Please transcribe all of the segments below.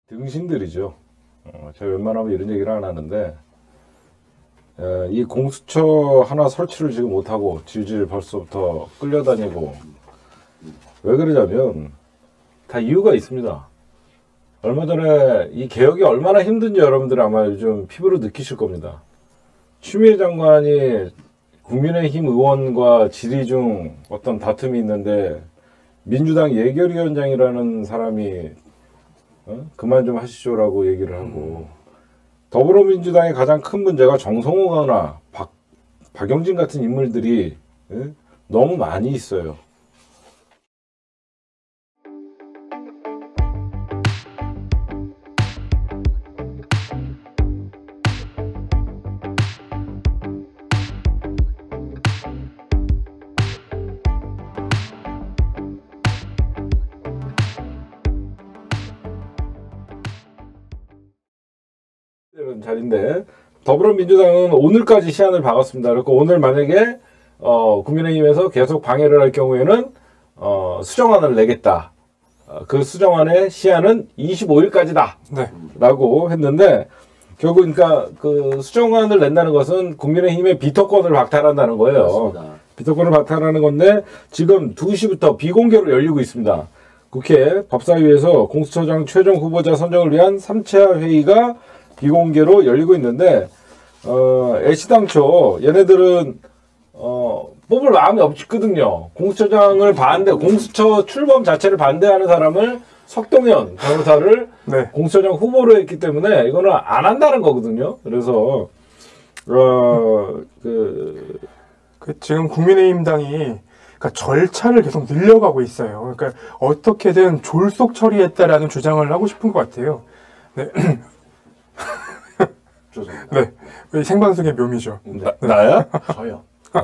등신들이죠. 제가 웬만하면 이런 얘기를 안 하는데 이 공수처 하나 설치를 지금 못하고 질질 벌써부터 끌려다니고 왜 그러냐면 다 이유가 있습니다. 얼마 전에 이 개혁이 얼마나 힘든지 여러분들이 아마 요즘 피부로 느끼실 겁니다. 추미애 장관이 국민의힘 의원과 질의 중 어떤 다툼이 있는데 민주당 예결위원장이라는 사람이 그만 좀 하시죠라고 얘기를 하고 더불어민주당의 가장 큰 문제가 정성호나 박영진 같은 인물들이 너무 많이 있어요. 이런 자리인데 더불어민주당은 오늘까지 시한을 박았습니다. 그리고 오늘 만약에 국민의힘에서 계속 방해를 할 경우에는 수정안을 내겠다. 그 수정안의 시한은 25일까지다. 네. 라고 했는데 결국 그러니까 그 수정안을 낸다는 것은 국민의힘의 비토권을 박탈한다는 거예요. 그렇습니다. 비토권을 박탈하는 건데 지금 2시부터 비공개로 열리고 있습니다. 국회 법사위에서 공수처장 최종 후보자 선정을 위한 3차 회의가 비공개로 열리고 있는데 애시당초 얘네들은 뽑을 마음이 없거든요. 공수처장을 공수처 출범 자체를 반대하는 사람을 석동현 변호사를 네. 공수처장 후보로 했기 때문에 이거는 안 한다는 거거든요. 그래서 지금 국민의힘당이 그러니까 절차를 계속 늘려가고 있어요. 그러니까 어떻게든 졸속 처리했다라는 주장을 하고 싶은 것 같아요. 네. 네. 생방송의 묘미죠. 나야? 저요.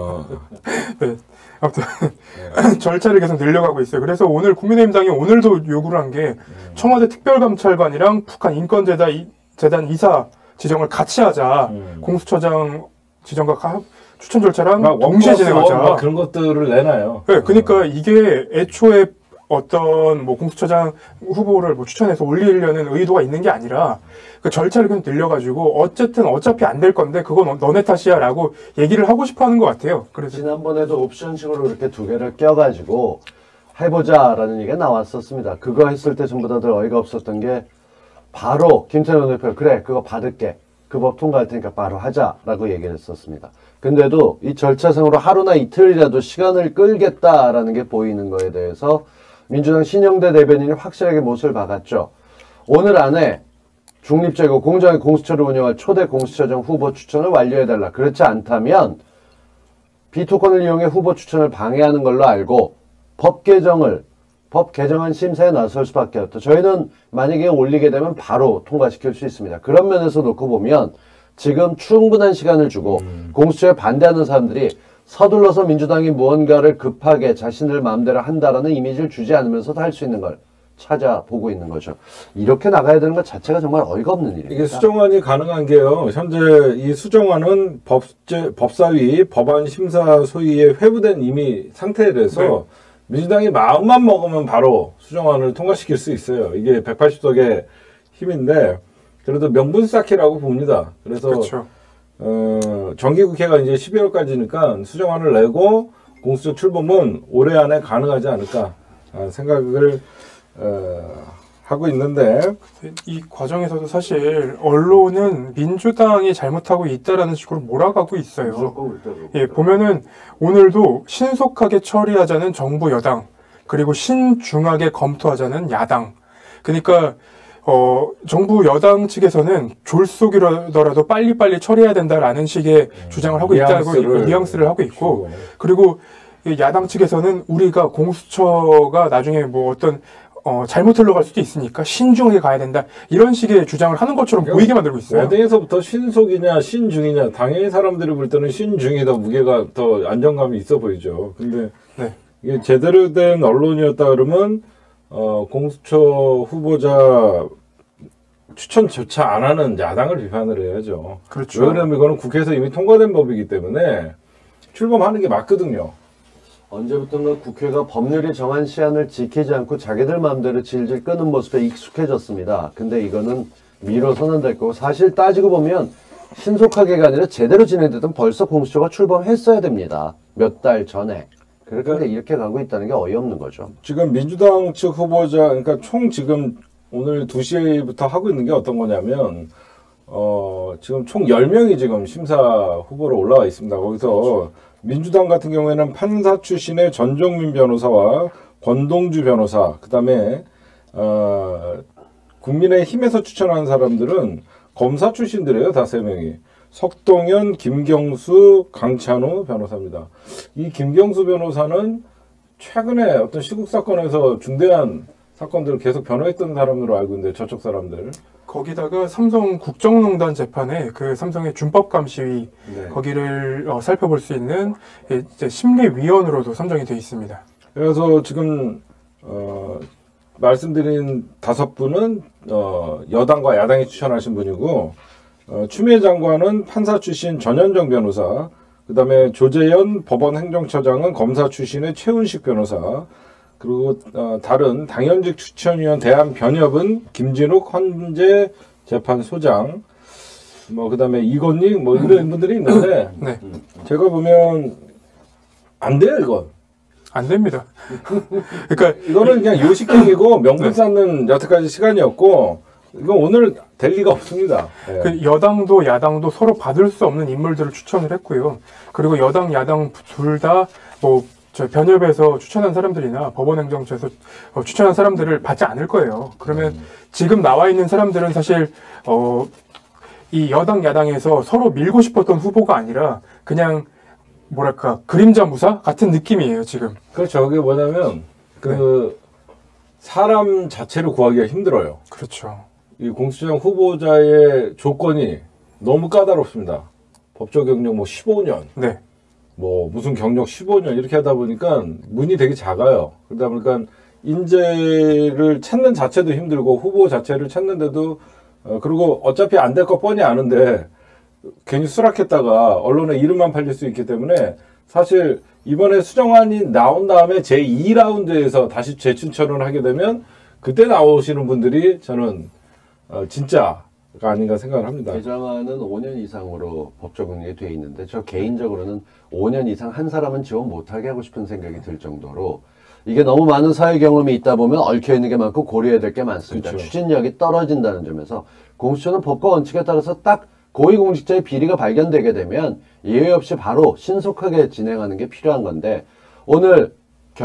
네. 아무튼 절차를 계속 늘려가고 있어요. 그래서 오늘 국민의힘당이 오늘도 요구를 한 게 청와대 특별감찰관이랑 북한 인권재단 이사 지정을 같이 하자. 공수처장 지정과 추천 절차랑 동시에 진행하자. 그런 것들을 내놔요. 네, 그러니까 이게 애초에 어떤 공수처장 후보를 추천해서 올리려는 의도가 있는 게 아니라 그 절차를 그냥 늘려가지고 어차피 안 될 건데 그건 너네 탓이야라고 얘기를 하고 싶어하는 것 같아요. 그래서 지난번에도 옵션식으로 이렇게 두 개를 껴가지고 해보자라는 얘기가 나왔었습니다. 그거 했을 때 전부 다들 어이가 없었던 게 바로 김태년 대표 그래 그거 받을게 그 법 통과할 테니까 바로 하자라고 얘기를 했었습니다. 근데도 이 절차상으로 하루나 이틀이라도 시간을 끌겠다라는 게 보이는 거에 대해서 민주당 신영대 대변인이 확실하게 못을 박았죠. 오늘 안에 중립적이고 공정하게 공수처를 운영할 초대 공수처장 후보 추천을 완료해달라. 그렇지 않다면 비토권을 이용해 후보 추천을 방해하는 걸로 알고 법 개정안 심사에 나설 수밖에 없다. 저희는 만약에 올리게 되면 바로 통과시킬 수 있습니다. 그런 면에서 놓고 보면 지금 충분한 시간을 주고 공수처에 반대하는 사람들이 서둘러서 민주당이 무언가를 급하게 자신들 마음대로 한다라는 이미지를 주지 않으면서도 할 수 있는 걸 찾아보고 있는 거죠. 이렇게 나가야 되는 것 자체가 정말 어이가 없는 일입니다. 이게 수정안이 가능한 게요. 현재 이 수정안은 법사위 법안 심사 소위에 회부된 이미 상태에 대해서 네. 민주당이 마음만 먹으면 바로 수정안을 통과시킬 수 있어요. 이게 180석의 힘인데 그래도 명분 쌓기라고 봅니다. 그래서 그렇죠. 정기국회가 이제 12월까지니까 수정안을 내고 공수처 출범은 올해 안에 가능하지 않을까 생각을 하고 있는데 이 과정에서도 사실 언론은 민주당이 잘못하고 있다라는 식으로 몰아가고 있어요. 예, 보면은 오늘도 신속하게 처리하자는 정부 여당 그리고 신중하게 검토하자는 야당. 그러니까 정부 여당 측에서는 졸속이라도 빨리빨리 처리해야 된다라는 식의 주장을 하고 있다고 뉘앙스를 하고 있고 그리고 야당 측에서는 우리가 공수처가 나중에 어떤 잘못 흘러갈 수도 있으니까 신중하게 가야 된다 이런 식의 주장을 하는 것처럼 보이게 만들고 있어요. 어디에서부터 신속이냐 신중이냐 당연히 사람들이 볼 때는 신중이 더 무게가 더 안정감이 있어 보이죠. 근데 네. 이게 제대로 된 언론이었다 그러면 공수처 후보자 추천조차 안 하는 야당을 비판을 해야죠. 그렇죠. 왜 그러냐면 이거는 국회에서 이미 통과된 법이기 때문에 출범하는 게 맞거든요. 언제부턴가 국회가 법률이 정한 시한을 지키지 않고 자기들 마음대로 질질 끄는 모습에 익숙해졌습니다. 근데 이거는 미뤄서는 될 거고, 사실 따지고 보면 신속하게가 아니라 제대로 진행되던 벌써 공수처가 출범했어야 됩니다. 몇 달 전에. 그런데 이렇게 가고 있다는 게 어이없는 거죠. 지금 민주당 측 후보자, 그러니까 총 지금 오늘 2시부터 하고 있는 게 어떤 거냐면, 지금 총 10명이 지금 심사 후보로 올라와 있습니다. 거기서 민주당 같은 경우에는 판사 출신의 전종민 변호사와 권동주 변호사, 그 다음에, 국민의힘에서 추천한 사람들은 검사 출신들이에요. 다 3명이. 석동현, 김경수, 강찬호 변호사입니다. 이 김경수 변호사는 최근에 어떤 시국 사건에서 중대한 사건들을 계속 변호했던 사람으로 알고 있는데, 저쪽 사람들. 거기다가 삼성 국정농단 재판에 그 삼성의 준법감시위 네. 거기를 살펴볼 수 있는 이제 심리위원으로도 선정이 되어 있습니다. 그래서 지금 말씀드린 5분은 여당과 야당이 추천하신 분이고, 추미애 장관은 판사 출신 전현정 변호사, 그 다음에 조재현 법원행정처장은 검사 출신의 최훈식 변호사, 그리고 다른 당연직 추천위원 대한변협은 김진욱 헌재 재판소장, 뭐 그다음에 이건희 뭐 이런 분들이 있는데, 네, 제가 보면 안 돼요 이건. 안 됩니다. 그러니까 이거는 그냥 요식행위고 명분 쌓는 여태까지 시간이었고, 이건 오늘 될 리가 없습니다. 예. 그 여당도 야당도 서로 받을 수 없는 인물들을 추천을 했고요. 그리고 여당 야당 둘 다 뭐 저 변협에서 추천한 사람들이나 법원행정처에서 추천한 사람들을 받지 않을 거예요. 그러면 지금 나와 있는 사람들은 사실 이 여당 야당에서 서로 밀고 싶었던 후보가 아니라 그냥 뭐랄까 그림자 무사 같은 느낌이에요 지금. 그렇죠. 그게 뭐냐면 그 사람 자체를 구하기가 힘들어요. 그렇죠. 이 공수처장 후보자의 조건이 너무 까다롭습니다. 법조 경력 뭐 15년, 네. 뭐 무슨 경력 15년 이렇게 하다 보니까 문이 되게 작아요. 그러다 보니까 인재를 찾는 자체도 힘들고 후보 자체를 찾는데도 그리고 어차피 안 될 거 뻔히 아는데 괜히 수락했다가 언론에 이름만 팔릴 수 있기 때문에 사실 이번에 수정안이 나온 다음에 제2라운드에서 다시 재춘천을 하게 되면 그때 나오시는 분들이 저는 진짜가 아닌가 생각을 합니다. 개정안은 5년 이상으로 법 적용이 돼 있는데 저 개인적으로는 5년 이상 한 사람은 지원 못하게 하고 싶은 생각이 들 정도로 이게 너무 많은 사회 경험이 있다 보면 얽혀있는 게 많고 고려해야 될 게 많습니다. 그렇죠. 추진력이 떨어진다는 점에서 공수처는 법과 원칙에 따라서 딱 고위공직자의 비리가 발견되게 되면 예외 없이 바로 신속하게 진행하는 게 필요한 건데 오늘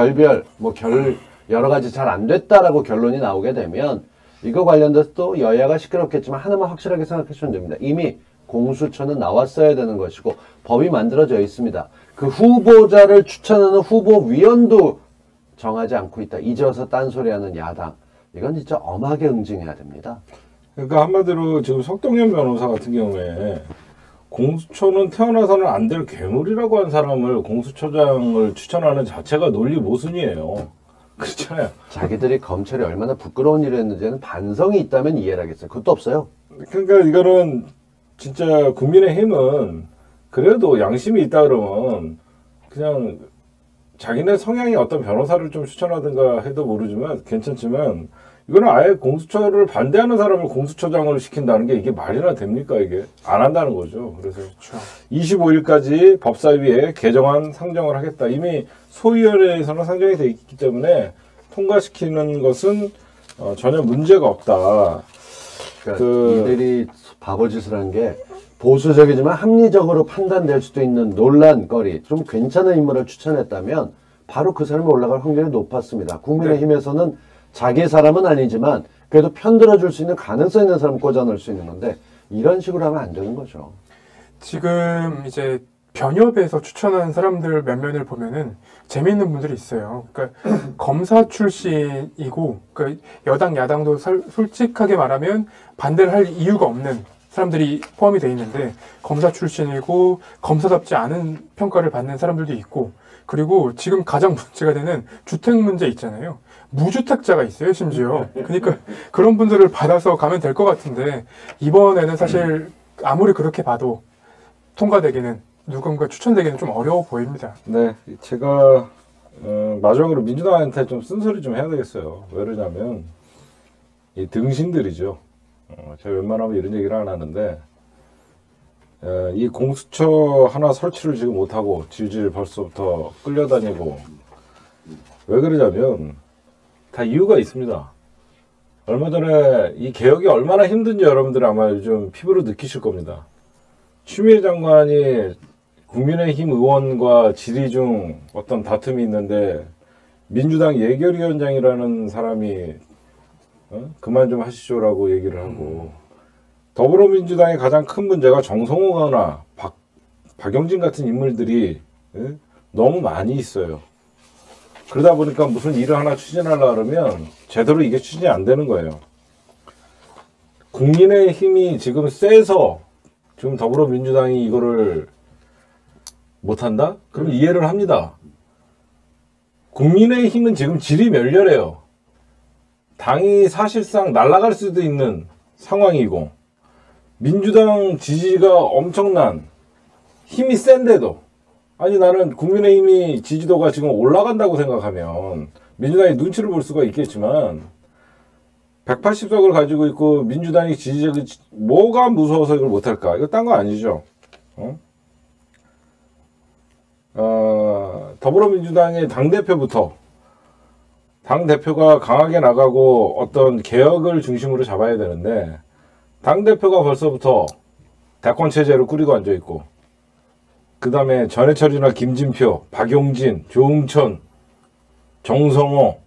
여러 가지 잘 안 됐다라고 결론이 나오게 되면 이거 관련돼서 또 여야가 시끄럽겠지만 하나만 확실하게 생각하시면 됩니다. 이미 공수처는 나왔어야 되는 것이고 법이 만들어져 있습니다. 그 후보자를 추천하는 후보위원도 정하지 않고 있다. 이제 와서 딴소리하는 야당. 이건 진짜 엄하게 응징해야 됩니다. 그러니까 한마디로 지금 석동현 변호사 같은 경우에 공수처는 태어나서는 안 될 괴물이라고 한 사람을 공수처장을 추천하는 자체가 논리 모순이에요. 그렇잖아요. 자기들이 검찰이 얼마나 부끄러운 일을 했는지는 반성이 있다면 이해를 하겠어요. 그것도 없어요. 그러니까 이거는 진짜 국민의힘은 그래도 양심이 있다 그러면 그냥 자기네 성향이 어떤 변호사를 좀 추천하든가 해도 모르지만 괜찮지만 이거는 아예 공수처를 반대하는 사람을 공수처장을 시킨다는 게 이게 말이나 됩니까? 이게 안 한다는 거죠. 그래서 25일까지 법사위에 개정안 상정을 하겠다. 이미 소위원회에서는 상정이 돼 있기 때문에 통과시키는 것은 전혀 문제가 없다. 그러니까 이들이 바보짓을 한 게 보수적이지만 합리적으로 판단될 수도 있는 논란거리, 좀 괜찮은 인물을 추천했다면 바로 그 사람이 올라갈 확률이 높았습니다. 국민의힘에서는 자기 사람은 아니지만 그래도 편들어줄 수 있는 가능성 있는 사람 꽂아넣을 수 있는 건데 이런 식으로 하면 안 되는 거죠. 지금 이제 변협에서 추천한 사람들 몇 면을 보면은 재미있는 분들이 있어요. 그러니까 검사 출신이고 그러니까 여당 야당도 솔직하게 말하면 반대를 할 이유가 없는 사람들이 포함이 돼 있는데 검사 출신이고 검사답지 않은 평가를 받는 사람들도 있고 그리고 지금 가장 문제가 되는 주택 문제 있잖아요. 무주택자가 있어요, 심지어. 그러니까 그런 분들을 받아서 가면 될 것 같은데 이번에는 사실 아무리 그렇게 봐도 통과되기는 누군가 추천되기는 좀 어려워 보입니다. 네, 제가 마지막으로 민주당한테 좀 쓴소리 좀 해야 되겠어요. 왜 그러냐면 이 등신들이죠. 제가 웬만하면 이런 얘기를 안 하는데 이 공수처 하나 설치를 지금 못하고 질질 벌써부터 끌려다니고 왜 그러냐면 다 이유가 있습니다. 얼마 전에 이 개혁이 얼마나 힘든지 여러분들 아마 요즘 피부로 느끼실 겁니다. 추미애 장관이 국민의힘 의원과 질의 중 어떤 다툼이 있는데 민주당 예결위원장이라는 사람이 그만 좀 하시죠라고 얘기를 하고 더불어민주당의 가장 큰 문제가 정성호나 박영진 같은 인물들이 너무 많이 있어요. 그러다 보니까 무슨 일을 하나 추진하려고 그러면 제대로 이게 추진이 안 되는 거예요. 국민의힘이 지금 세서 지금 더불어민주당이 이거를 못한다? 그럼 이해를 합니다. 국민의힘은 지금 질이 멸렬해요. 당이 사실상 날아갈 수도 있는 상황이고 민주당 지지가 엄청난 힘이 센데도 아니 나는 국민의힘이 지지도가 지금 올라간다고 생각하면 민주당이 눈치를 볼 수가 있겠지만 180석을 가지고 있고 민주당이 지지율이 뭐가 무서워서 이걸 못할까? 이거 딴 거 아니죠? 더불어민주당의 당대표부터 당대표가 강하게 나가고 어떤 개혁을 중심으로 잡아야 되는데 당대표가 벌써부터 대권체제로 꾸리고 앉아있고 그 다음에 전해철이나 김진표, 박용진, 조응천, 정성호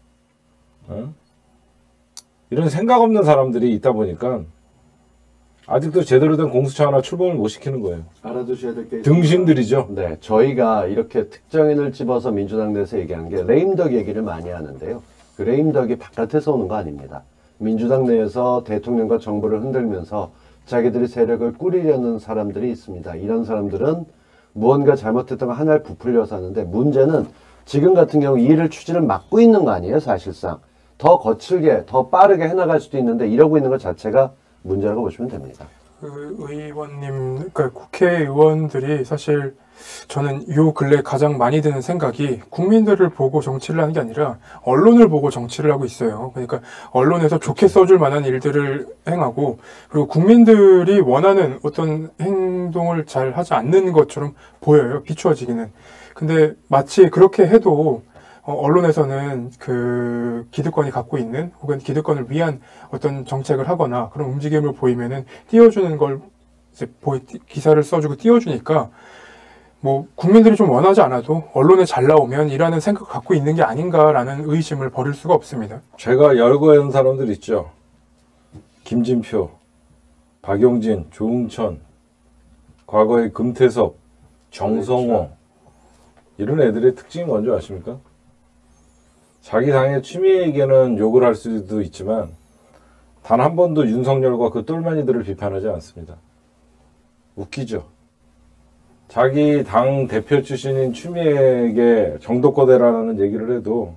이런 생각 없는 사람들이 있다 보니까 아직도 제대로 된 공수처 하나 출범을 못 시키는 거예요. 알아두셔야 될 게 등신들이죠. 네, 저희가 이렇게 특정인을 집어서 민주당 내에서 얘기한 게 레임덕 얘기를 많이 하는데요. 그 레임덕이 바깥에서 오는 거 아닙니다. 민주당 내에서 대통령과 정부를 흔들면서 자기들이 세력을 꾸리려는 사람들이 있습니다. 이런 사람들은 무언가 잘못했던 거 하나를 부풀려서 하는데 문제는 지금 같은 경우 이 일을 추진을 막고 있는 거 아니에요, 사실상. 더 거칠게, 더 빠르게 해나갈 수도 있는데 이러고 있는 것 자체가 문제라고 보시면 됩니다. 그 의원님, 그러니까 국회의원들이 사실 저는 요 근래 가장 많이 드는 생각이 국민들을 보고 정치를 하는 게 아니라 언론을 보고 정치를 하고 있어요. 그러니까 언론에서 좋게 써줄 만한 일들을 행하고 그리고 국민들이 원하는 어떤 행동을 잘 하지 않는 것처럼 보여요. 비추어지기는. 근데 마치 그렇게 해도 언론에서는 그 기득권이 갖고 있는 혹은 기득권을 위한 어떤 정책을 하거나 그런 움직임을 보이면은 띄워주는 걸 이제 기사를 써주고 띄워주니까 뭐 국민들이 좀 원하지 않아도 언론에 잘 나오면 이라는 생각 갖고 있는 게 아닌가라는 의심을 버릴 수가 없습니다. 제가 열거한 사람들 있죠. 김진표, 박용진, 조응천, 과거의 금태섭, 정성호 이런 애들의 특징이 뭔지 아십니까? 자기 당의 추미애에게는 욕을 할 수도 있지만 단 한 번도 윤석열과 그 똘마니들을 비판하지 않습니다. 웃기죠? 자기 당 대표 출신인 추미애에게 정도거대라는 얘기를 해도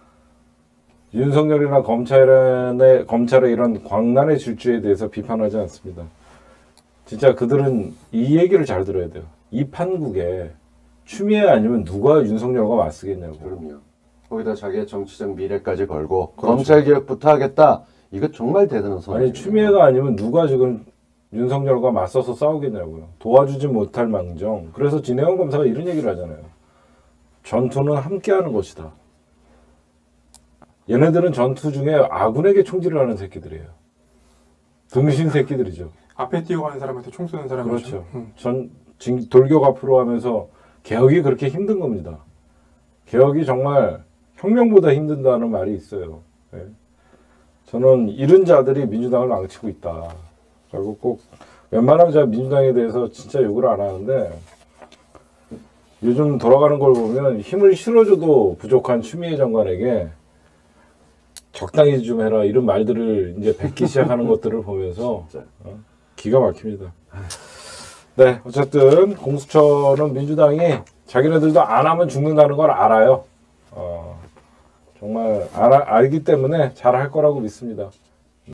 윤석열이나 검찰의 이런 광란의 질주에 대해서 비판하지 않습니다. 진짜 그들은 이 얘기를 잘 들어야 돼요. 이 판국에 추미애 아니면 누가 윤석열과 맞서겠냐고. 그럼요. 거기다 자기의 정치적 미래까지 걸고 그렇죠. 검찰개혁부터 하겠다. 이거 정말 대단한 선언이에요. 아니 추미애가 아니면 누가 지금 윤석열과 맞서서 싸우겠냐고요. 도와주지 못할 망정. 그래서 진해원 검사가 이런 얘기를 하잖아요. 전투는 함께하는 것이다. 얘네들은 전투 중에 아군에게 총질을 하는 새끼들이에요. 등신 새끼들이죠. 앞에 뛰어가는 사람한테 총 쏘는 사람이죠. 그렇죠. 돌격 앞으로 하면서 개혁이 그렇게 힘든 겁니다. 개혁이 정말 혁명보다 힘든다는 말이 있어요. 네. 저는 이런 자들이 민주당을 망치고 있다. 그리고 꼭 웬만하면 제가 민주당에 대해서 진짜 욕을 안 하는데 요즘 돌아가는 걸 보면 힘을 실어줘도 부족한 추미애 장관에게 적당히 좀 해라 이런 말들을 이제 뱉기 시작하는 것들을 보면서 기가 막힙니다. 네, 어쨌든 공수처는 민주당이 자기네들도 안 하면 죽는다는 걸 알아요. 정말 알기 때문에 잘 할 거라고 믿습니다.